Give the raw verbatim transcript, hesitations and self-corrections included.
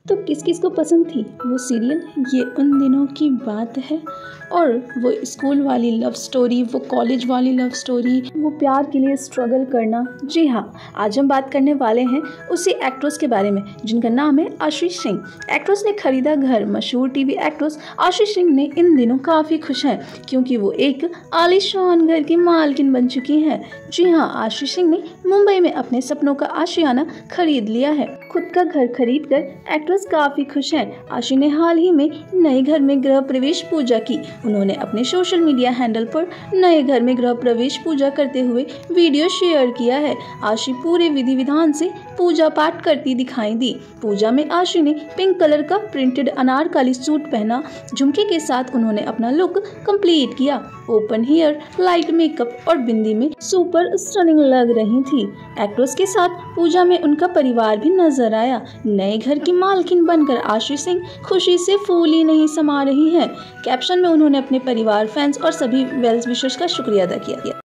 तो किस किस को पसंद थी वो सीरियल, ये उन दिनों की बात है। और वो स्कूल वाली लव स्टोरी, वो कॉलेज वाली लव स्टोरी, वो प्यार के लिए स्ट्रगल करना। जी हाँ, आज हम बात करने वाले हैं उसी एक्ट्रेस के बारे में जिनका नाम है आशीष सिंह। एक्ट्रेस ने खरीदा घर। मशहूर टीवी एक्ट्रेस आशीष सिंह ने इन दिनों काफ़ी खुश हैं क्योंकि वो एक आलीशान घर की मालकिन बन चुकी हैं। जी हाँ, आशीष सिंह ने मुंबई में अपने सपनों का आशियाना खरीद लिया है। खुद का घर खरीद कर एक्ट्रेस काफ़ी खुश हैं। आशी ने हाल ही में नए घर में गृह प्रवेश पूजा की। उन्होंने अपने सोशल मीडिया हैंडल पर नए घर में गृह प्रवेश पूजा करते हुए वीडियो शेयर किया है। आशी पूरे विधि विधान से पूजा पाठ करती दिखाई दी। पूजा में आशी ने पिंक कलर का प्रिंटेड अनारकली सूट पहना। झुमके के साथ उन्होंने अपना लुक कंप्लीट किया। ओपन हेयर, लाइट मेकअप और बिंदी में सुपर स्टनिंग लग रही थी। एक्ट्रेस के साथ पूजा में उनका परिवार भी नजर आया। नए घर की मालकिन बनकर आशी सिंह खुशी से फूली नहीं समा रही है। कैप्शन में उन्होंने अपने परिवार, फैंस और सभी वेल विशर्स का शुक्रिया अदा किया।